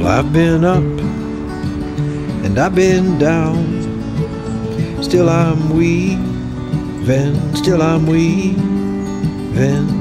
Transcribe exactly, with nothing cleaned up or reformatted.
I've been up and I've been down, still I'm weaving, still I'm weaving.